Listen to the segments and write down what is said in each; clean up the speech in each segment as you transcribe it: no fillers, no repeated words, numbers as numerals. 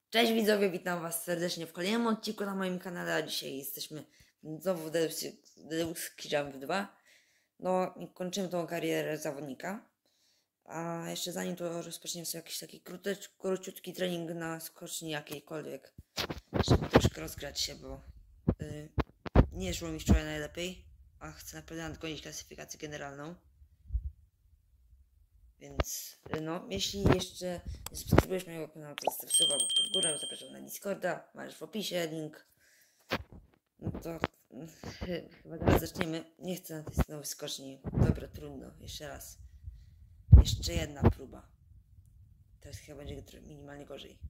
Cześć widzowie, witam was serdecznie w kolejnym odcinku na moim kanale, a dzisiaj jesteśmy znowu w Deluxe Jump 2. No i kończymy tą karierę zawodnika. A jeszcze zanim to rozpoczniemy sobie jakiś taki króciutki trening na skoczni jakiejkolwiek, żeby troszkę rozgrać się, bo nie szło mi wczoraj najlepiej, a chcę naprawdę nadgonić klasyfikację generalną. Więc no, jeśli jeszcze nie subskrybujesz mojego kanału, to zostaw suba, łapkę w górę, zapraszam na Discorda, masz w opisie link. No to chyba teraz zaczniemy. Nie chcę na tej nowej skoczni. Dobra, trudno, jeszcze raz. Jeszcze jedna próba. Teraz chyba będzie minimalnie gorzej.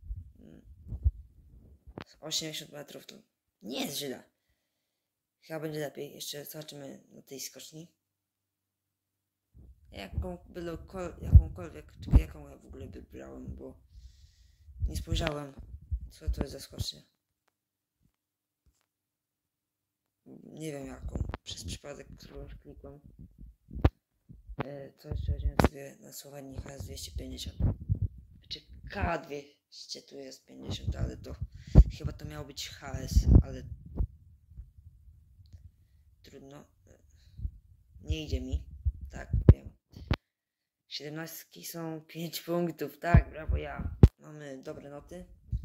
80 metrów to nie jest źle. Chyba będzie lepiej. Jeszcze zobaczymy na tej skoczni. Jakąkolwiek, czekaj, jaką ja w ogóle wybrałem, bo nie spojrzałem, co to jest za skocznia. Nie wiem jaką, przez przypadek, którą już klikłem. To jeszcze weźmiemy sobie na Słowenii HS 250. Znaczy K200 tu jest 50, ale to chyba to miało być HS, ale trudno. Nie idzie mi, tak, wiem. 17 są 5 punktów, tak, brawo ja. Mamy dobre noty.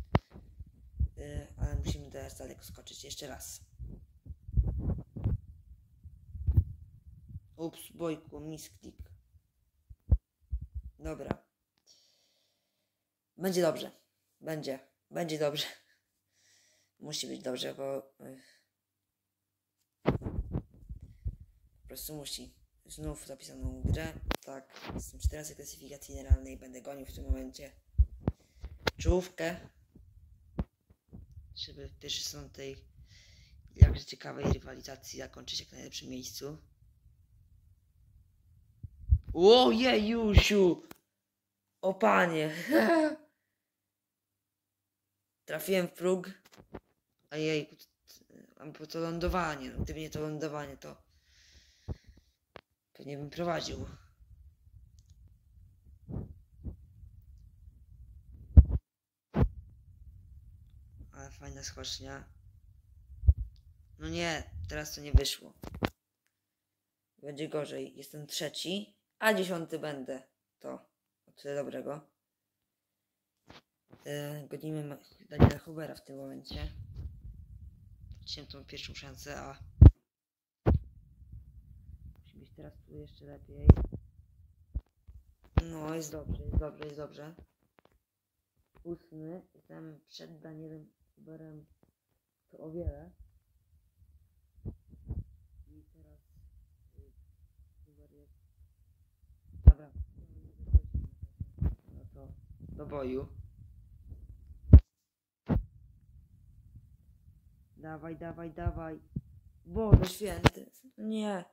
Ale musimy teraz daleko skoczyć. Jeszcze raz. Ups, bojku, misklik. Dobra. Będzie dobrze. Będzie dobrze. Musi być dobrze, bo po prostu musi. Znów zapisaną grę. Tak, jestem 14 klasyfikacji generalnej. Będę gonił w tym momencie czołówkę, żeby pierwszy sezon tej jakże ciekawej rywalizacji zakończyć jak na najlepszym miejscu. Ojejusiu! O panie! Trafiłem w próg. Ojej, mam po to lądowanie. No, gdyby nie to lądowanie, to pewnie bym prowadził. Ale fajna skocznia. No nie, teraz to nie wyszło. Będzie gorzej. Jestem trzeci, a 10 będę. To o tyle dobrego. Gonimy Daniela Hubera w tym momencie. Wróciłem tą pierwszą szansę, a musi być teraz tu jeszcze lepiej. No, jest dobrze. 8. Jestem przed Danielem Huberem to o wiele. I teraz Huber jest... Dobra. No to do boju. Dawaj. Boże święty. Nie.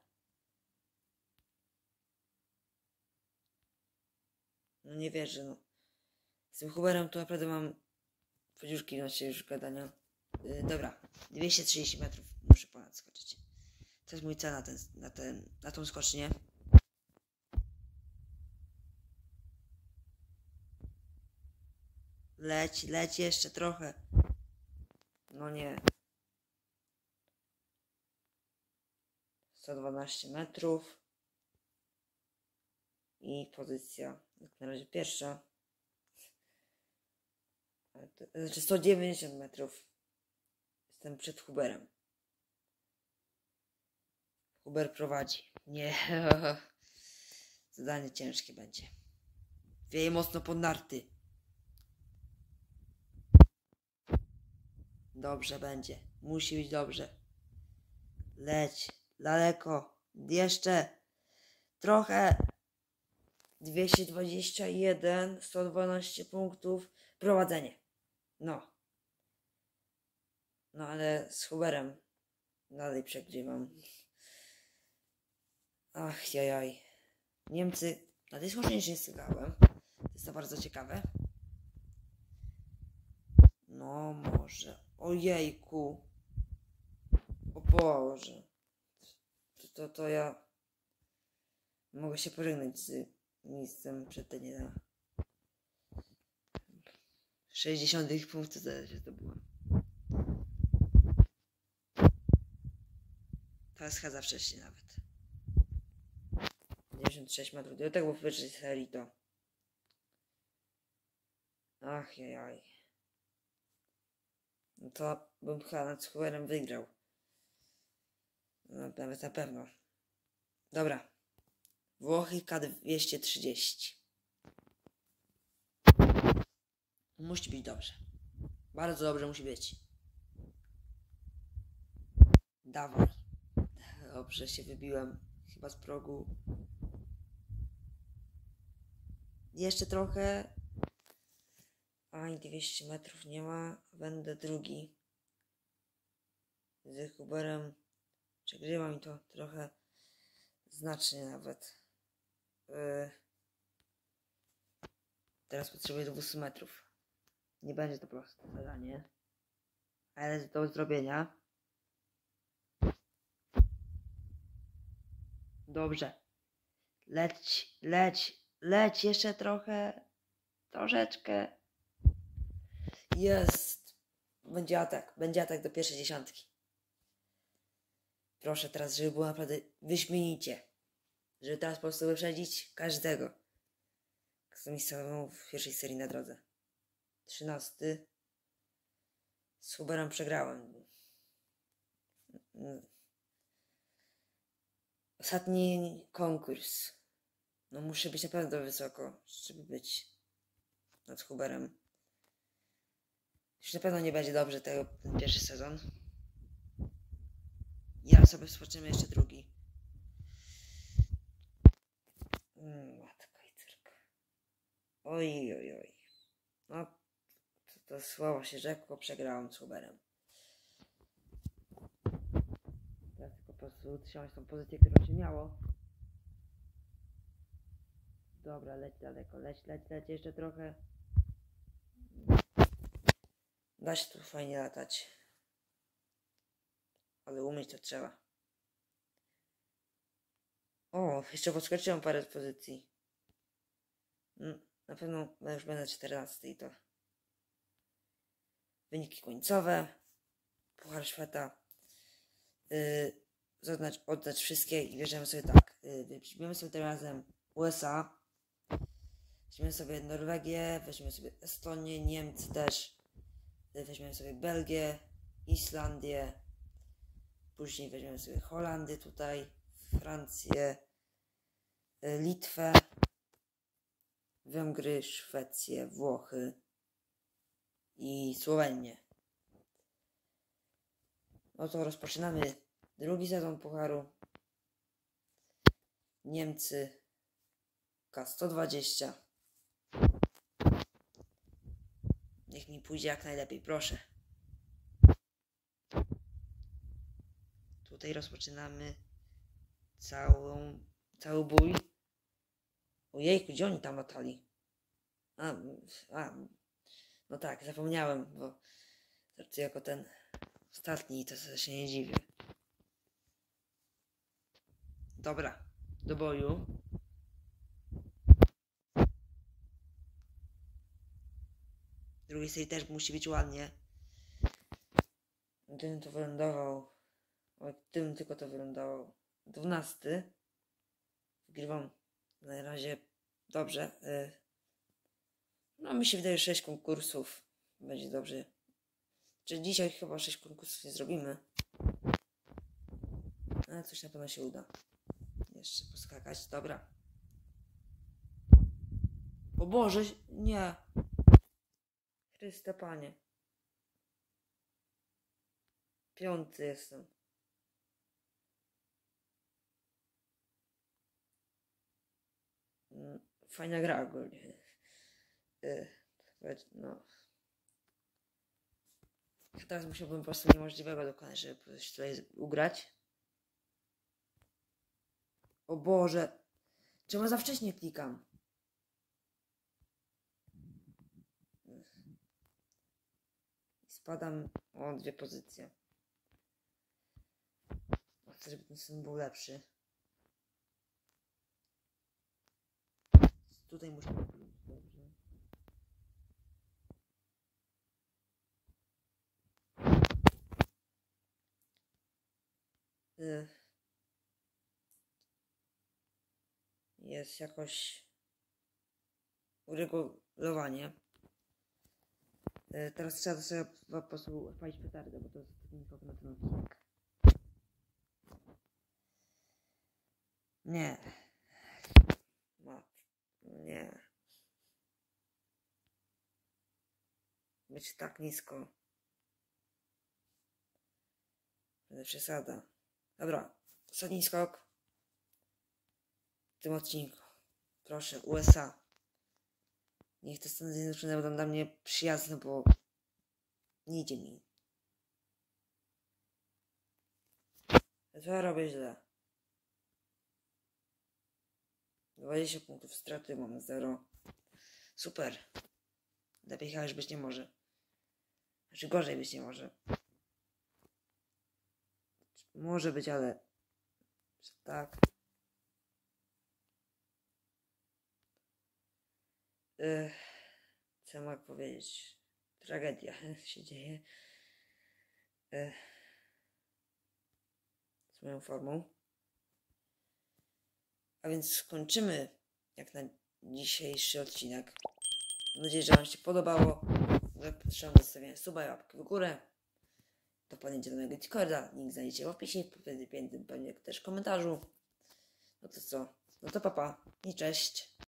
No nie wierzę, no. Z tym Huberem to naprawdę mam podziurki na się już gadania. Dobra, 230 metrów muszę ponad skoczyć. To jest mój cel na tą skocznię. Leć jeszcze trochę. No nie. 112 metrów. I pozycja jak na razie pierwsza. Znaczy 190 metrów. Jestem przed Huberem. Huber prowadzi. Nie. Zadanie ciężkie będzie. Wieje mocno pod narty. Dobrze będzie. Musi być dobrze. Leć. Daleko. Jeszcze. Trochę. 221. 112 punktów. Prowadzenie. No. No ale z Huberem dalej przegrywam. Ach, jajaj. Niemcy na tej skoczni nie stykałem. To jest to bardzo ciekawe. No może. Ojejku. O Boże. To ja mogę się pożegnać z miejscem przed Daniela. 60 punktów zdobyłem. Teraz chyba wcześniej nawet. 96 metrów. Do tego w pierwszej serii to. Ach jaj. No to bym chyba nad Huberem wygrał. No, nawet na pewno. Dobra. Włochy K230. Musi być dobrze. Bardzo dobrze musi być. Dawaj. Dobrze się wybiłem. Chyba z progu. Jeszcze trochę. Aj, 200 metrów nie ma. Będę drugi. Z Huberem. Przegrywa mi to trochę. Znacznie nawet. Teraz potrzebuję 200 metrów. Nie będzie to proste zadanie. Ale jest do zrobienia. Dobrze. Leć jeszcze trochę. Troszeczkę. Jest. Będzie atak do pierwszej dziesiątki. Proszę teraz, żeby było naprawdę wyśmienicie. Żeby teraz po prostu wyprzedzić każdego, kto mi stanął w pierwszej serii na drodze. 13. Z Huberem przegrałem. Ostatni konkurs. No muszę być naprawdę wysoko, żeby być nad Huberem. Już na pewno nie będzie dobrze ten pierwszy sezon. Ja sobie rozpoczniemy jeszcze drugi. Matka i cyrka. Oj. No, to słowo się rzekło, przegrałem z Huberem. Teraz tylko po prostu utrzymać tą pozycję, którą się miało. Dobra, leć daleko, leć jeszcze trochę. Da się tu fajnie latać. Ale umieć to trzeba. O, jeszcze podskoczyłem parę pozycji. Na pewno już będę 14 i to. Wyniki końcowe. Puchar Świata. Oddać wszystkie i bierzemy sobie tak. Weźmiemy sobie tym razem USA. Weźmiemy sobie Norwegię. Weźmiemy sobie Estonię, Niemcy też. Weźmiemy sobie Belgię, Islandię. Później weźmiemy sobie Holandię tutaj. Francję. Litwę. Węgry, Szwecję, Włochy i Słowenię. No to rozpoczynamy drugi sezon Pucharu. Niemcy K120. Niech mi pójdzie jak najlepiej, proszę. Tutaj rozpoczynamy cały bój. Ojejku, gdzie oni tam latali? No tak, zapomniałem, bo startuję jako ten ostatni i to się nie dziwię. Dobra, do boju. W drugiej serii też musi być ładnie. Gdybym to wylądował. Gdybym tylko to wylądował. 12. Wygrywam na razie dobrze. No mi się wydaje 6 konkursów. Będzie dobrze. Czyli dzisiaj chyba 6 konkursów nie zrobimy. Ale coś na pewno się uda. Jeszcze poskakać. Dobra. O Boże, nie. Chryste Panie. 5 jestem. Fajna gra ogólnie. No. Teraz musiałbym po prostu niemożliwego dokonać, żeby coś tutaj ugrać. O Boże. Czemu za wcześnie klikam? Spadam o 2 pozycje. Chcę, żeby ten syn był lepszy. Tutaj muszę... Dobrze. jest jakoś uregulowanie. Teraz trzeba sobie po prostu odpalić petardę, bo to jest nikogo na ten odcinek. Nie. Nie. Być tak nisko. Będę przesada. Dobra. Ostatni skok. W tym odcinku. Proszę, USA. Niech te Stany Zjednoczone będą dla mnie przyjazne, bo nie idzie mi. Co ja robię źle? 20 punktów straty, mam 0. Super. Lepiej chyba już być nie może. Znaczy gorzej być nie może. Może być, ale... Tak. Co mogę powiedzieć? Tragedia się dzieje. Z moją formą. A więc skończymy jak na dzisiejszy odcinek. Mam nadzieję, że Wam się podobało. Zapraszam do zostawienia suba i łapki w górę. Do podjęcia do mojego Discorda. Link znajdziecie w opisie. Pewnie też w komentarzu. No to co? No to papa i cześć.